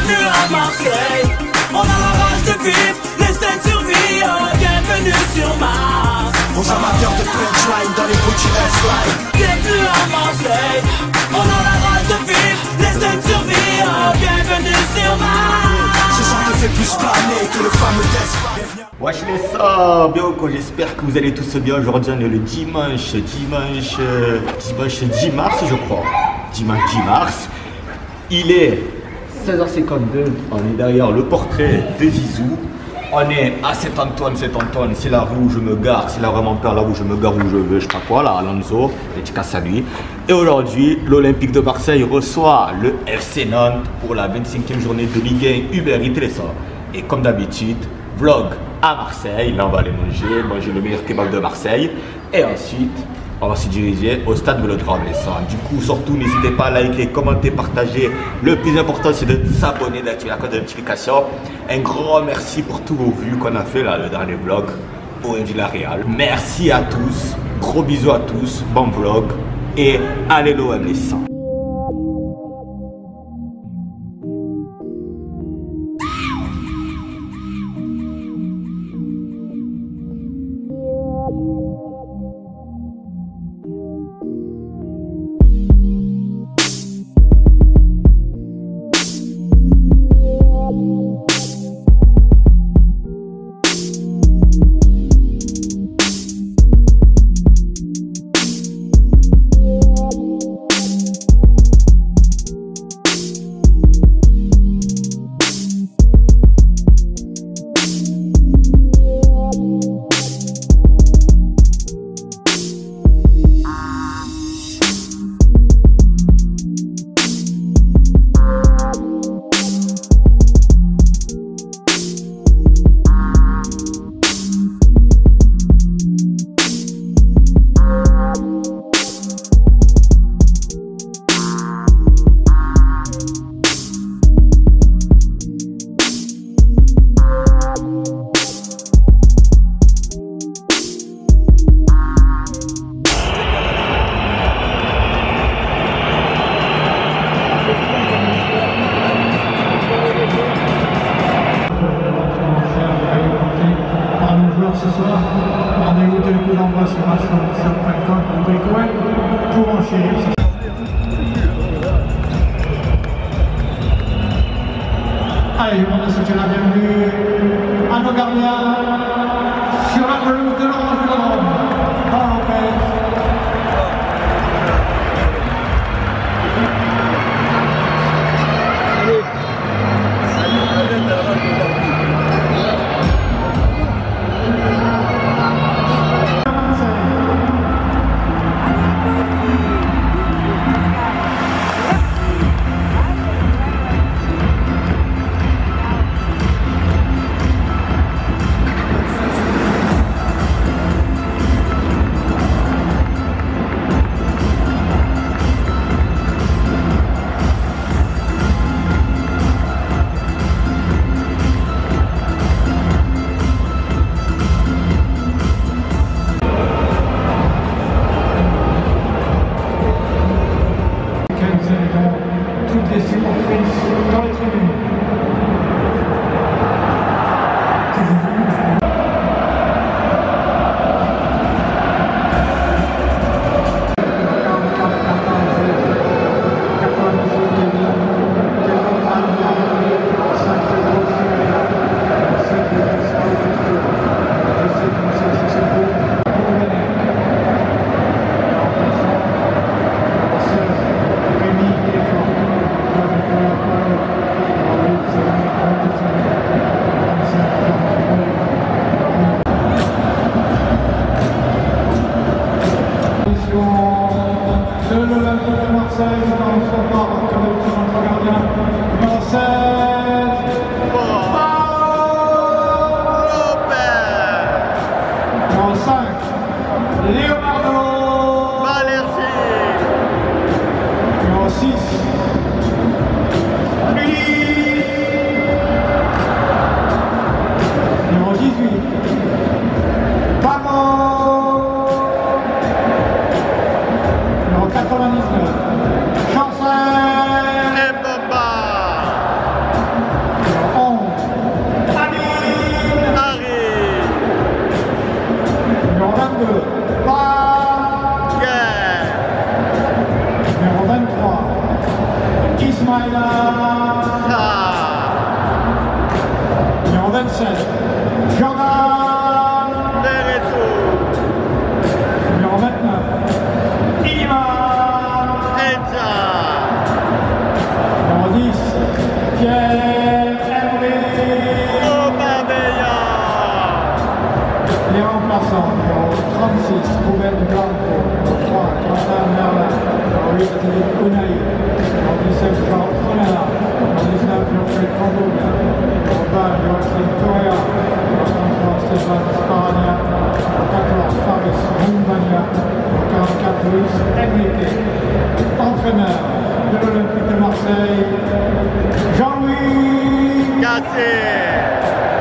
Bienvenue à Marseille, on a la rage de vivre, l'instinct de survie, bienvenue sur Mars. Aux amateurs de punchline dans les Gucci S-Line. Bienvenue à Marseille, on a la rage de vivre, l'instinct de survie, bienvenue sur Mars. Ce genre te fait plus planer que le fameux test. Wesh les ça, bien quoi, j'espère que vous allez tous bien. Aujourd'hui on est le dimanche 10 mars je crois. Dimanche 10 mars. Il est 16h52, on est derrière le portrait de Zizou. On est à Saint-Antoine, c'est là où je me gare, c'est là vraiment peur, là où je me gare, où je veux, je sais pas quoi, là, Alonso, dédicace à lui. Et aujourd'hui, l'Olympique de Marseille reçoit le FC Nantes pour la 25e journée de Ligue 1 Uber Eats et ça. Et comme d'habitude, vlog à Marseille, là on va aller manger le meilleur kebab de Marseille. Et ensuite, on va se diriger au stade Vélodrome et ça. Du coup, surtout, n'hésitez pas à liker, commenter, partager. Le plus important, c'est de s'abonner, d'activer la cloche de notification. Un grand merci pour tous vos vues qu'on a fait là, le dernier vlog au Villarreal. Merci à tous, gros bisous à tous, bon vlog et allez l'OM les 100. Allez, on a souhaité la bienvenue à nos gardiens sur la pelouse de l'Orange Vélodrome. Toutes les supportrices dans les tribunes. Ismaïla. Numéro 27, Jordan Veretout. Numéro 29, Ilima. Elsa. Numéro 10, Pierre-Emerick. Aubameyang. Les remplaçants, numéro 36, Ruben Blanco. Numéro 3, Quentin Merlin. Numéro 8, Philippe Unai. Numéro 17, Jean Onana. Numéro 19, Geoffrey Kondogbia. Numéro 20, Joachim Correa. Numéro 33, Stéphane Sparagna. Numéro 14, Faris Moumbania. Numéro 44, Luis Enrique. Entraîneur de l'Olympique de Marseille, Jean-Louis Cassé.